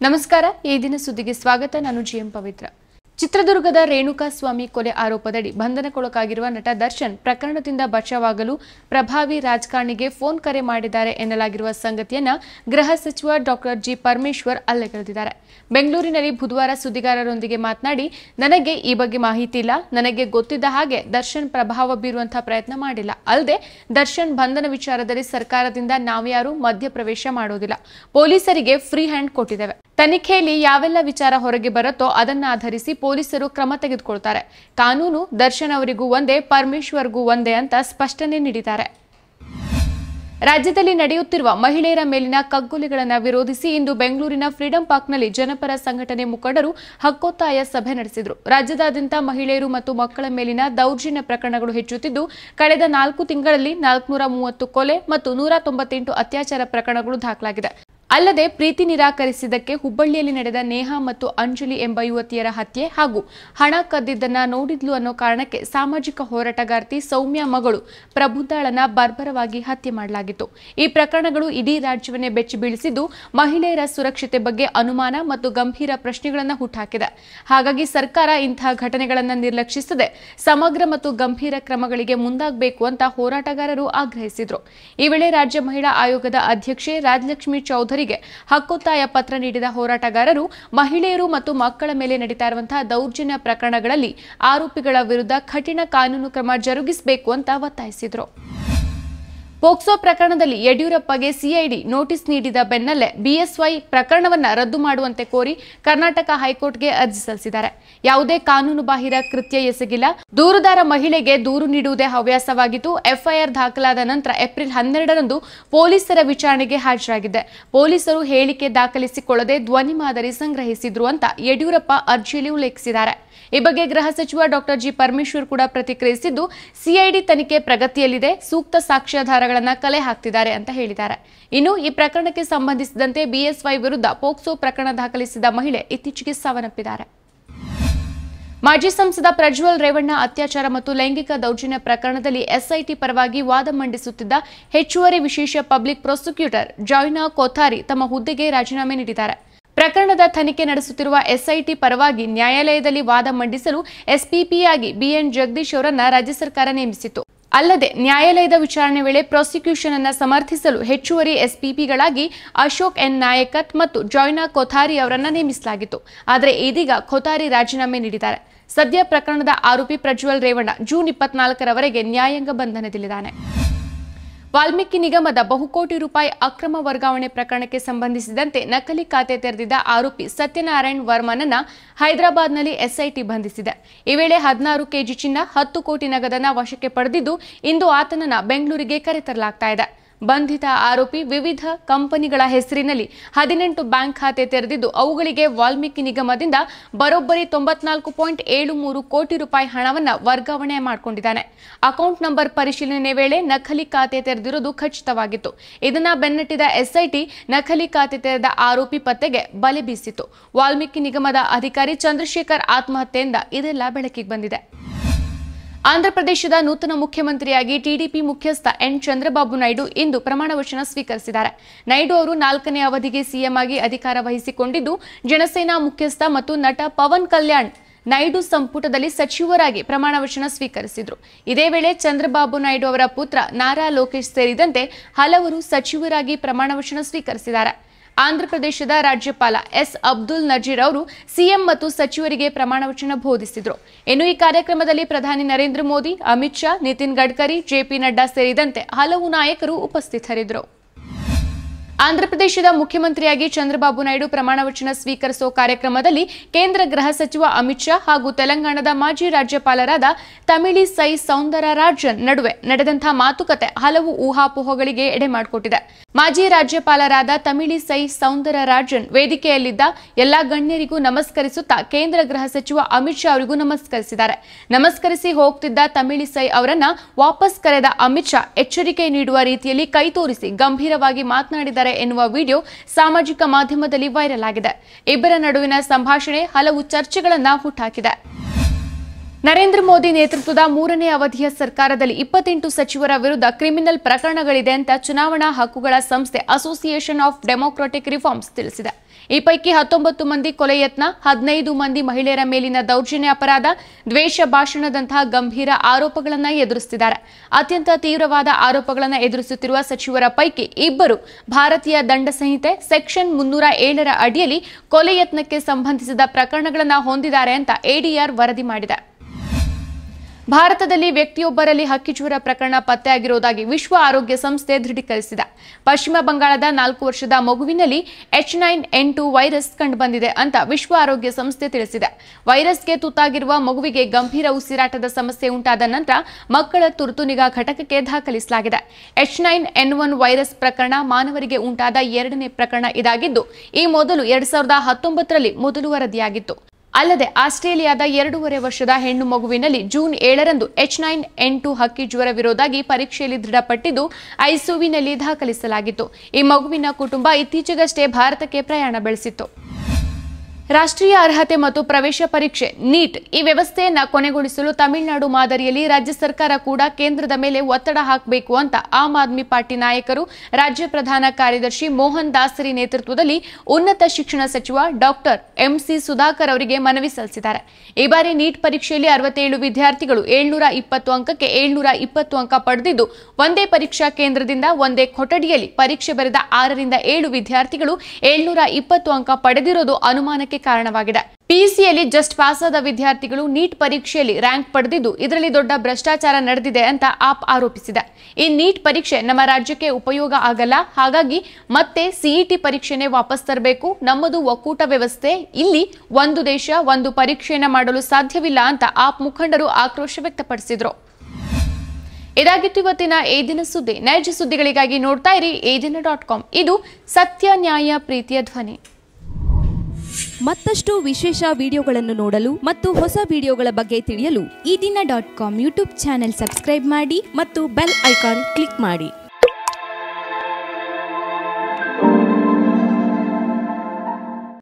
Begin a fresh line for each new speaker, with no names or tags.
ನಮಸ್ಕಾರ ಈ ದಿನ ಸುದ್ದಿಗೆ ಸ್ವಾಗತ ನಾನು ಜಿಎಂ ಪವಿತ್ರ ಚಿತ್ರದುರ್ಗದ ರೇಣುಕಾಸ್ವಾಮಿ ಕೊಲೆ ಆರೋಪದಡಿ ಬಂಧನಕ್ಕೊಳಗಾಗಿರುವ ನಟ ದರ್ಶನ್ ಪ್ರಕರಣದಿಂದ ಬಚಾವಾಗಲು ಪ್ರಭಾವಿ ರಾಜಕಾರಣಿಗೆ ಫೋನ್ ಕರೆ ಮಾಡಿದ್ದಾರೆ ಎನ್ನಲಾಗಿರುವ ಸಂಗತಿಯನ್ನ ಗೃಹ ಸಚಿವ ಡಾಕ್ಟರ್ ಜಿ ಪರಮೇಶ್ವರ್ ಅಲ್ಲಗಳೆದಿದ್ದಾರೆ ಬೆಂಗಳೂರಿನಲ್ಲಿ ಬುಧವಾರ ಸುದ್ದಿಗಾರರೊಂದಿಗೆ ಮಾತನಾಡಿ ನನಗೆ ಈ ಬಗ್ಗೆ ಮಾಹಿತಿ ಇಲ್ಲ ನನಗೆ ಗೊತ್ತಿದ್ದ ಹಾಗೆ ದರ್ಶನ್ ಪ್ರಭಾವ ಬೀರುವಂತ ಪ್ರಯತ್ನ ಮಾಡಿಲ್ಲ ಅಲ್ಲದೆ ದರ್ಶನ್ ಬಂಧನ ವಿಚಾರದಲ್ಲಿ ಸರ್ಕಾರದಿಂದ ನಾವ್ಯಾರು ಮಧ್ಯಪ್ರವೇಶ ಮಾಡೋದಿಲ್ಲ ಪೊಲೀಸರಿಗೆ ಫ್ರೀ ಹ್ಯಾಂಡ್ ಕೊಟ್ಟಿದ್ದೇವೆ ತನಿಖೆಯಲ್ಲಿ ಯಾವೆಲ್ಲ ವಿಚಾರ ಹೊರಗೆ ಬರುತ್ತೋ ಅದನ್ನ ಆಧರಿಸಿ ಪೊಲೀಸರು ಕ್ರಮ ತೆಗೆದುಕೊಳ್ಳುತ್ತಾರೆ ಕಾನೂನು ದರ್ಶನ್ ಅವರಿಗೂ ಒಂದೇ ಪರಮೇಶ್ವರ್ಗೂ ಒಂದೇ ಅಂತ ಸ್ಪಷ್ಟನೆ ನೀಡಿದ್ದಾರೆ ರಾಜ್ಯದಲ್ಲಿ ನಡೆಯುತ್ತಿರುವ ಮಹಿಳೆಯರ ಮೇಲಿನ ಕಗ್ಗೊಲೆಗಳನ್ನು ವಿರೋಧಿಸಿ ಇಂದು ಬೆಂಗಳೂರಿನ ಫ್ರೀಡಂ ಪಾರ್ಕ್ನಲ್ಲಿ ಜನಪರ ಸಂಘಟನೆ ಮುಖಂಡರು ಹಕ್ಕೊತ್ತಾಯ ಸಭೆ ನಡೆಸಿದರು ರಾಜ್ಯದಾದ್ಯಂತ ಮಹಿಳೆಯರು ಮತ್ತು ಮಕ್ಕಳ ಮೇಲಿನ ದೌರ್ಜನ್ಯ ಪ್ರಕರಣಗಳು ಹೆಚ್ಚುತ್ತಿದ್ದು ಕಳೆದ 4 ತಿಂಗಳಲ್ಲಿ 430 ಕೊಲೆ ಮತ್ತು 198 ಅತ್ಯಾಚಾರ ಪ್ರಕರಣಗಳು ದಾಖಲಾಗಿದೆ ಅಲ್ಲದೆ ಪ್ರೀತಿ ನಿರಾಕರಿಸಿದ್ದಕ್ಕೆ ಹುಬ್ಬಳ್ಳಿಯಲ್ಲಿ ನಡೆದ ನೇಹಾ ಮತ್ತು ಅಂಜಲಿ ಎಂಬ ಯುವತಿಯರ ಹತ್ಯೆ ಹಾಗೂ ಹಣ ಕದ್ದಿದ್ದನ್ನ ನೋಡಿದ್ಲು ಅನ್ನೋ ಕಾರಣಕ್ಕೆ ಸಾಮಾಜಿಕ ಹೋರಾಟಗಾರ್ತಿ ಸೌಮ್ಯ ಮಗಳು ಪ್ರಬುದ್ಧಾಳನ್ನ ಬರ್ಬರವಾಗಿ ಹತ್ಯೆ ಮಾಡಲಾಗಿತ್ತು ಈ ಪ್ರಕರಣಗಳು ಇಡೀ ರಾಜ್ಯವನ್ನೇ ಬೆಚ್ಚಿ ಬೀಳಿಸಿದ್ದು ಮಹಿಳೆಯರ ಸುರಕ್ಷತೆ ಬಗ್ಗೆ ಅನುಮಾನ ಮತ್ತು ಗಂಭೀರ ಪ್ರಶ್ನೆಗಳನ್ನು ಹುಟ್ಟುಹಾಕಿದೆ ಹಾಗಾಗಿ ಸರ್ಕಾರ ಇಂತಹ ಘಟನೆಗಳನ್ನು ನಿರ್ಲಕ್ಷಿಸದೆ ಸಮಗ್ರ ಮತ್ತು ಗಂಭೀರ ಕ್ರಮಗಳಿಗೆ ಮುಂದಾಗಬೇಕು ಅಂತ ಹೋರಾಟಗಾರರು ಆಗ್ರಹಿಸಿದರು ಈ ವೇಳೆ ರಾಜ್ಯ ಮಹಿಳಾ ಆಯೋಗದ ಅಧ್ಯಕ್ಷೆ ರಾಜಲಕ್ಷ್ಮಿ ಚೌಧರಿ ಹಕ್ಕೊತ್ತಾಯ ಪತ್ರ ನೀಡಿದ ಹೋರಾಟಗಾರರು ಮಹಿಳೆಯರು ಮತ್ತು ಮಕ್ಕಳ ಮೇಲೆ ನಡೀತಾ ಇರುವಂತಹ ದೌರ್ಜನ್ಯ ಪ್ರಕರಣಗಳಲ್ಲಿ ಆರೋಪಿಗಳ ವಿರುದ್ಧ ಕಠಿಣ ಕಾನೂನು ಕ್ರಮ ಜರುಗಿಸಬೇಕು ಅಂತ ಒತ್ತಾಯಿಸಿದರು ಪೋಕ್ಸೋ ಪ್ರಕರಣದಲ್ಲಿ ಯಡಿಯೂರಪ್ಪಗೆ ಸಿಐಡಿ ನೋಟಿಸ್ ನೀಡಿದ ಬೆನ್ನಲ್ಲೇ ಬಿಎಸ್ವೈ ಪ್ರಕರಣವನ್ನು ರದ್ದು ಮಾಡುವಂತೆ ಕೋರಿ ಕರ್ನಾಟಕ ಹೈಕೋರ್ಟ್ಗೆ ಅರ್ಜಿ ಸಲ್ಲಿಸಿದ್ದಾರೆ ಯಾವುದೇ ಕಾನೂನು ಬಾಹಿರ ಕೃತ್ಯ ಎಸಗಿಲ್ಲ ದೂರುದಾರ ಮಹಿಳೆಗೆ ದೂರು ನೀಡುವುದೇ ಹವ್ಯಾಸವಾಗಿದ್ದು ಎಫ್ಐಆರ್ ದಾಖಲಾದ ನಂತರ ಏಪ್ರಿಲ್ 12ರಂದು ಪೊಲೀಸರ ವಿಚಾರಣೆಗೆ ಹಾಜರಾಗಿದ್ದೆ ಪೊಲೀಸರು ಹೇಳಿಕೆ ದಾಖಲಿಸಿಕೊಳ್ಳದೆ ಧ್ವನಿ ಮಾದರಿ ಸಂಗ್ರಹಿಸಿದ್ರು ಅಂತ ಯಡಿಯೂರಪ್ಪ ಅರ್ಜಿಯಲ್ಲಿ ಉಲ್ಲೇಖಿಸಿದ್ದಾರೆ ಈ ಬಗ್ಗೆ ಗೃಹ ಸಚಿವ ಡಾಕ್ಟರ್ ಜಿ ಪರಮೇಶ್ವರ್ ಕೂಡ ಪ್ರತಿಕ್ರಿಯಿಸಿದ್ದು ಸಿಐಡಿ ತನಿಖೆ ಪ್ರಗತಿಯಲ್ಲಿದೆ ಸೂಕ್ತ ಸಾಕ್ಷ್ಯಾಧಾರಗಳನ್ನು ಕಲೆ ಹಾಕ್ತಿದ್ದಾರೆ ಅಂತ ಹೇಳಿದ್ದಾರೆ ಇನ್ನು ಈ ಪ್ರಕರಣಕ್ಕೆ ಸಂಬಂಧಿಸಿದಂತೆ ಬಿಎಸ್ವೈ ವಿರುದ್ಧ ಪೋಕ್ಸೋ ಪ್ರಕರಣ ದಾಖಲಿಸಿದ ಮಹಿಳೆ ಇತ್ತೀಚೆಗೆ ಸಾವನ್ನಪ್ಪಿದ್ದಾರೆ ಮಾಜಿ ಸಂಸದ ಪ್ರಜ್ವಲ್ ರೇವಣ್ಣ ಅತ್ಯಾಚಾರ ಮತ್ತು ಲೈಂಗಿಕ ದೌರ್ಜನ್ಯ ಪ್ರಕರಣದಲ್ಲಿ ಎಸ್ಐಟಿ ಪರವಾಗಿ ವಾದ ಮಂಡಿಸುತ್ತಿದ್ದ ಹೆಚ್ಚುವರಿ ವಿಶೇಷ ಪಬ್ಲಿಕ್ ಪ್ರಾಸಿಕ್ಯೂಟರ್ ಜಾಯ್ನಾ ಕೊಥಾರಿ ತಮ್ಮ ಹುದ್ದೆಗೆ ರಾಜೀನಾಮೆ ನೀಡಿದ್ದಾರೆ ಪ್ರಕರಣದ ತನಿಖೆ ನಡೆಸುತ್ತಿರುವ ಎಸ್ಐಟಿ ಪರವಾಗಿ ನ್ಯಾಯಾಲಯದಲ್ಲಿ ವಾದ ಮಂಡಿಸಲು ಎಸ್ಪಿಪಿಯಾಗಿ ಬಿಎನ್ ಜಗದೀಶ್ ಅವರನ್ನ ರಾಜ್ಯ ಸರ್ಕಾರ ನೇಮಿಸಿತ್ತು ಅಲ್ಲದೆ ನ್ಯಾಯಾಲಯದ ವಿಚಾರಣೆ ವೇಳೆ ಪ್ರಾಸಿಕ್ಯೂಷನ್ ಅನ್ನು ಸಮರ್ಥಿಸಲು ಹೆಚ್ಚುವರಿ ಎಸ್ಪಿಪಿಗಳಾಗಿ ಅಶೋಕ್ ಎನ್ ನಾಯಕತ್ ಮತ್ತು ಜಾಯ್ನಾ ಕೊಥಾರಿ ಅವರನ್ನ ನೇಮಿಸಲಾಗಿತ್ತು ಆದರೆ ಇದೀಗ ಕೊಥಾರಿ ರಾಜೀನಾಮೆ ನೀಡಿದ್ದಾರೆ ಸದ್ಯ ಪ್ರಕರಣದ ಆರೋಪಿ ಪ್ರಜ್ವಲ್ ರೇವಣ್ಣ ಜೂನ್ 24ರವರೆಗೆ ನ್ಯಾಯಾಂಗ ಬಂಧನದಲ್ಲಿದ್ದಾನೆ ವಾಲ್ಮೀಕಿ ನಿಗಮದ ಬಹುಕೋಟಿ ರೂಪಾಯಿ ಅಕ್ರಮ ವರ್ಗಾವಣೆ ಪ್ರಕರಣಕ್ಕೆ ಸಂಬಂಧಿಸಿದಂತೆ ನಕಲಿ ಖಾತೆ ತೆರೆದಿದ್ದ ಆರೋಪಿ ಸತ್ಯನಾರಾಯಣ್ ವರ್ಮನನ್ನ ಹೈದರಾಬಾದ್ನಲ್ಲಿ ಎಸ್ಐಟಿ ಬಂಧಿಸಿದೆ ಈ ವೇಳೆ 16 ಕೆಜಿ ಚಿನ್ನ 10 ಕೋಟಿ ನಗದನ್ನ ವಶಕ್ಕೆ ಪಡೆದಿದ್ದು ಇಂದು ಆತನನ್ನ ಬೆಂಗಳೂರಿಗೆ ಕರೆತರಲಾಗ್ತಾ ಇದೆ ಬಂಧಿತ ಆರೋಪಿ ವಿವಿಧ ಕಂಪನಿಗಳ ಹೆಸರಿನಲ್ಲಿ 18 ಬ್ಯಾಂಕ್ ಖಾತೆ ತೆರೆದಿದ್ದು ಅವುಗಳಿಗೆ ವಾಲ್ಮೀಕಿ ನಿಗಮದಿಂದ ಬರೋಬ್ಬರಿ 94.73 ಕೋಟಿ ರೂಪಾಯಿ ಹಣವನ್ನು ವರ್ಗಾವಣೆ ಮಾಡಿಕೊಂಡಿದ್ದಾನೆ ಅಕೌಂಟ್ ನಂಬರ್ ಪರಿಶೀಲನೆ ವೇಳೆ ನಕಲಿ ಖಾತೆ ತೆರೆದಿರುವುದು ಖಚಿತವಾಗಿತ್ತು ಇದನ್ನ ಬೆನ್ನಟ್ಟಿದ ಎಸ್ಐಟಿ ನಕಲಿ ಖಾತೆ ತೆರೆದ ಆರೋಪಿ ಪತ್ತೆಗೆ ಬಲೆ ಬೀಸಿತು ವಾಲ್ಮೀಕಿ ನಿಗಮದ ಅಧಿಕಾರಿ ಚಂದ್ರಶೇಖರ್ ಆತ್ಮಹತ್ಯೆಯಿಂದ ಇದೆಲ್ಲ ಬೆಳಕಿಗೆ ಬಂದಿದೆ ಆಂಧ್ರಪ್ರದೇಶದ ನೂತನ ಮುಖ್ಯಮಂತ್ರಿಯಾಗಿ ಟಿಡಿಪಿ ಮುಖ್ಯಸ್ಥ ಎನ್ ಚಂದ್ರಬಾಬು ನಾಯ್ಡು ಇಂದು ಪ್ರಮಾಣ ವಚನ ಸ್ವೀಕರಿಸಿದ್ದಾರೆ ನಾಯ್ಡು ಅವರು 4ನೇ ಅವಧಿಗೆ ಸಿಎಂ ಆಗಿ ಅಧಿಕಾರ ವಹಿಸಿಕೊಂಡಿದ್ದು ಜನಸೇನಾ ಮುಖ್ಯಸ್ಥ ಮತ್ತು ನಟ ಪವನ್ ಕಲ್ಯಾಣ್ ನಾಯ್ಡು ಸಂಪುಟದಲ್ಲಿ ಸಚಿವರಾಗಿ ಪ್ರಮಾಣ ವಚನ ಸ್ವೀಕರಿಸಿದರು ಇದೇ ವೇಳೆ ಚಂದ್ರಬಾಬು ನಾಯ್ಡು ಅವರ ಪುತ್ರ ನಾರಾ ಲೋಕೇಶ್ ಸೇರಿದಂತೆ ಹಲವರು ಸಚಿವರಾಗಿ ಪ್ರಮಾಣ ವಚನ ಸ್ವೀಕರಿಸಿದ್ದಾರೆ ಆಂಧ್ರಪ್ರದೇಶದ ರಾಜ್ಯಪಾಲ ಎಸ್ ಅಬ್ದುಲ್ ನಜೀರ್ ಅವರು ಸಿಎಂ ಮತ್ತು ಸಚಿವರಿಗೆ ಪ್ರಮಾಣ ವಚನ ಬೋಧಿಸಿದರು ಇನ್ನು ಈ ಕಾರ್ಯಕ್ರಮದಲ್ಲಿ ಪ್ರಧಾನಿ ನರೇಂದ್ರ ಮೋದಿ ಅಮಿತ್ ಶಾ ನಿತಿನ್ ಗಡ್ಕರಿ ಜೆಪಿ ನಡ್ಡಾ ಸೇರಿದಂತೆ ಹಲವು ನಾಯಕರು ಉಪಸ್ಥಿತರಿದ್ದರು ಆಂಧ್ರಪ್ರದೇಶದ ಮುಖ್ಯಮಂತ್ರಿಯಾಗಿ ಚಂದ್ರಬಾಬು ನಾಯ್ಡು ಪ್ರಮಾಣ ವಚನ ಸ್ವೀಕರಿಸುವ ಕಾರ್ಯಕ್ರಮದಲ್ಲಿ ಕೇಂದ್ರ ಗೃಹ ಸಚಿವ ಅಮಿತ್ ಶಾ ಹಾಗೂ ತೆಲಂಗಾಣದ ಮಾಜಿ ರಾಜ್ಯಪಾಲರಾದ ತಮಿಳಿಸೈ ಸೌಂದರರಾಜನ್ ನಡುವೆ ನಡೆದಂತಹ ಮಾತುಕತೆ ಹಲವು ಊಹಾಪೋಹಗಳಿಗೆ ಎಡೆ ಮಾಡಿಕೊಟ್ಟಿದೆ ಮಾಜಿ ರಾಜ್ಯಪಾಲರಾದ ತಮಿಳಿಸೈ ಸೌಂದರರಾಜನ್ ವೇದಿಕೆಯಲ್ಲಿದ್ದ ಎಲ್ಲಾ ಗಣ್ಯರಿಗೂ ನಮಸ್ಕರಿಸುತ್ತಾ ಕೇಂದ್ರ ಗೃಹ ಸಚಿವ ಅಮಿತ್ ಶಾ ಅವರಿಗೂ ನಮಸ್ಕರಿಸಿದ್ದಾರೆ ನಮಸ್ಕರಿಸಿ ಹೋಗ್ತಿದ್ದ ತಮಿಳಿಸೈ ಅವರನ್ನ ವಾಪಸ್ ಕರೆದ ಅಮಿತ್ ಶಾ ಎಚ್ಚರಿಕೆ ನೀಡುವ ರೀತಿಯಲ್ಲಿ ಕೈ ತೋರಿಸಿ ಗಂಭೀರವಾಗಿ ಮಾತನಾಡಿದ್ದಾರೆ ಎನ್ನುವ ವಿಡಿಯೋ ಸಾಮಾಜಿಕ ಮಾಧ್ಯಮದಲ್ಲಿ ವೈರಲ್ ಆಗಿದೆ ಇಬ್ಬರ ನಡುವಿನ ಸಂಭಾಷಣೆ ಹಲವು ಚರ್ಚೆಗಳನ್ನು ಹುಟ್ಟುಹಾಕಿದೆ ನರೇಂದ್ರ ಮೋದಿ ನೇತೃತ್ವದ 3ನೇ ಅವಧಿಯ ಸರ್ಕಾರದಲ್ಲಿ 28 ಸಚಿವರ ವಿರುದ್ಧ ಕ್ರಿಮಿನಲ್ ಪ್ರಕರಣಗಳಿದೆ ಅಂತ ಚುನಾವಣಾ ಹಕ್ಕುಗಳ ಸಂಸ್ಥೆ ಅಸೋಸಿಯೇಷನ್ ಆಫ್ ಡೆಮೊಕ್ರಾಟಿಕ್ ರಿಫಾರ್ಮ್ಸ್ ತಿಳಿಸಿದೆ. ಈ ಪೈಕಿ 19 ಮಂದಿ ಕೊಲೆ ಯತ್ನ, 15 ಮಂದಿ ಮಹಿಳೆಯರ ಮೇಲಿನ ದೌರ್ಜನ್ಯ ಅಪರಾಧ, ದ್ವೇಷ ಭಾಷಣದಂತಹ ಗಂಭೀರ ಆರೋಪಗಳನ್ನು ಎದುರಿಸುತ್ತಿದ್ದಾರೆ. ಅತ್ಯಂತ ತೀವ್ರವಾದ ಆರೋಪಗಳನ್ನು ಎದುರಿಸುತ್ತಿರುವ ಸಚಿವರ ಪೈಕಿ ಇಬ್ಬರು ಭಾರತೀಯ ದಂಡ ಸಂಹಿತೆ ಸೆಕ್ಷನ್ 307 ಅಡಿಯಲ್ಲಿ ಕೊಲೆ ಯತ್ನಕ್ಕೆ ಸಂಬಂಧಿಸಿದ ಪ್ರಕರಣಗಳನ್ನು ಹೊಂದಿದ್ದಾರೆ ಅಂತ ಎಡಿಆರ್ ವರದಿ ಮಾಡಿದೆ. ಭಾರತದಲ್ಲಿ ವ್ಯಕ್ತಿಯೊಬ್ಬರಲ್ಲಿ ಹಕ್ಕಿಜ್ವರ ಪ್ರಕರಣ ಪತ್ತೆಯಾಗಿರುವುದಾಗಿ ವಿಶ್ವ ಆರೋಗ್ಯ ಸಂಸ್ಥೆ ದೃಢೀಕರಿಸಿದೆ. ಪಶ್ಚಿಮ ಬಂಗಾಳದ 4 ವರ್ಷದ ಮಗುವಿನಲ್ಲಿ H9N2 ವೈರಸ್ ಕಂಡುಬಂದಿದೆ ಅಂತ ವಿಶ್ವ ಆರೋಗ್ಯ ಸಂಸ್ಥೆ ತಿಳಿಸಿದೆ. ವೈರಸ್ಗೆ ತುತ್ತಾಗಿರುವ ಮಗುವಿಗೆ ಗಂಭೀರ ಉಸಿರಾಟದ ಸಮಸ್ಯೆ ಉಂಟಾದ ನಂತರ ಮಕ್ಕಳ ತುರ್ತು ನಿಗಾ ಘಟಕಕ್ಕೆ ದಾಖಲಿಸಲಾಗಿದೆ. H9N1 ವೈರಸ್ ಪ್ರಕರಣ ಮಾನವರಿಗೆ ಉಂಟಾದ 2ನೇ ಪ್ರಕರಣ ಇದಾಗಿದ್ದು, ಈ ಮೊದಲು 2019ರಲ್ಲಿ ಮೊದಲು ವರದಿಯಾಗಿತ್ತು. ಅಲ್ಲದೆ ಆಸ್ಟ್ರೇಲಿಯಾದ 2.5 ವರ್ಷದ ಹೆಣ್ಣು ಮಗುವಿನಲ್ಲಿ ಜೂನ್ 7ರಂದು H9N2 ಹಕ್ಕಿ ಜ್ವರವಿರುವುದಾಗಿ ಪರೀಕ್ಷೆಯಲ್ಲಿ ದೃಢಪಟ್ಟಿದ್ದು ಐಸಿಯುವಿನಲ್ಲಿ ದಾಖಲಿಸಲಾಗಿತ್ತು. ಈ ಮಗುವಿನ ಕುಟುಂಬ ಇತ್ತೀಚೆಗಷ್ಟೇ ಭಾರತಕ್ಕೆ ಪ್ರಯಾಣ ಬೆಳೆಸಿತ್ತು. ರಾಷ್ಟ್ರೀಯ ಅರ್ಹತೆ ಮತ್ತು ಪ್ರವೇಶ ಪರೀಕ್ಷೆ ನೀಟ್ ಈ ವ್ಯವಸ್ಥೆಯನ್ನು ಕೊನೆಗೊಳಿಸಲು ತಮಿಳುನಾಡು ಮಾದರಿಯಲ್ಲಿ ರಾಜ್ಯ ಸರ್ಕಾರ ಕೂಡ ಕೇಂದ್ರದ ಮೇಲೆ ಒತ್ತಡ ಹಾಕಬೇಕು ಅಂತ ಆಮ್ ಆದ್ಮಿ ಪಾರ್ಟಿ ನಾಯಕರು ರಾಜ್ಯ ಪ್ರಧಾನ ಕಾರ್ಯದರ್ಶಿ ಮೋಹನ್ ದಾಸರಿ ನೇತೃತ್ವದಲ್ಲಿ ಉನ್ನತ ಶಿಕ್ಷಣ ಸಚಿವ ಡಾಕ್ಟರ್ ಎಂಸಿ ಸುಧಾಕರ್ ಅವರಿಗೆ ಮನವಿ ಸಲ್ಲಿಸಿದ್ದಾರೆ. ಈ ಬಾರಿ ನೀಟ್ ಪರೀಕ್ಷೆಯಲ್ಲಿ 67 ವಿದ್ಯಾರ್ಥಿಗಳು 720 ಅಂಕಕ್ಕೆ 720 ಅಂಕ ಪಡೆದಿದ್ದು, ಒಂದೇ ಪರೀಕ್ಷಾ ಕೇಂದ್ರದಿಂದ ಒಂದೇ ಕೊಠಡಿಯಲ್ಲಿ ಪರೀಕ್ಷೆ ಬರೆದ 6ರಿಂದ 7 ವಿದ್ಯಾರ್ಥಿಗಳು 720 ಅಂಕ ಪಡೆದಿರೋದು ಅನುಮಾನಕ್ಕೆ ಕಾರಣವಾಗಿದೆ. ಪಿಯುಸಿಯಲ್ಲಿ ಜಸ್ಟ್ ಪಾಸ್ ಆದ ವಿದ್ಯಾರ್ಥಿಗಳು ನೀಟ್ ಪರೀಕ್ಷೆಯಲ್ಲಿ ರ್ಯಾಂಕ್ ಪಡೆದಿದ್ದು, ಇದರಲ್ಲಿ ದೊಡ್ಡ ಭ್ರಷ್ಟಾಚಾರ ನಡೆದಿದೆ ಅಂತ ಆಪ್ ಆರೋಪಿಸಿದೆ. ಈ ನೀಟ್ ಪರೀಕ್ಷೆ ನಮ್ಮ ರಾಜ್ಯಕ್ಕೆ ಉಪಯೋಗ ಆಗಲ್ಲ, ಹಾಗಾಗಿ ಮತ್ತೆ ಸಿಇಟಿ ಪರೀಕ್ಷೆನೇ ವಾಪಸ್ ತರಬೇಕು. ನಮ್ಮದು ಒಕ್ಕೂಟ ವ್ಯವಸ್ಥೆ, ಇಲ್ಲಿ ಒಂದು ದೇಶ ಒಂದು ಪರೀಕ್ಷೆಯನ್ನು ಮಾಡಲು ಸಾಧ್ಯವಿಲ್ಲ ಅಂತ ಆಪ್ ಮುಖಂಡರು ಆಕ್ರೋಶ ವ್ಯಕ್ತಪಡಿಸಿದ್ರು. ಇದಾಗಿತ್ತು ಇವತ್ತಿನ ಈ ದಿನ ಸುದ್ದಿ. ನೈಜ ಸುದ್ದಿಗಳಿಗಾಗಿ ನೋಡ್ತಾ ಇರಿ eDina.com. ಇದು ಸತ್ಯ, ನ್ಯಾಯ, ಪ್ರೀತಿಯ ಧ್ವನಿ.
ಮತ್ತಷ್ಟು ವಿಶೇಷ ವಿಡಿಯೋಗಳನ್ನು ನೋಡಲು ಮತ್ತು ಹೊಸ ವಿಡಿಯೋಗಳ ಬಗ್ಗೆ ತಿಳಿಯಲು
eDina.com ಯೂಟ್ಯೂಬ್ ಚಾನೆಲ್ ಸಬ್ಸ್ಕ್ರೈಬ್ ಮಾಡಿ
ಮತ್ತು ಬೆಲ್ ಐಕಾನ್ ಕ್ಲಿಕ್ ಮಾಡಿ.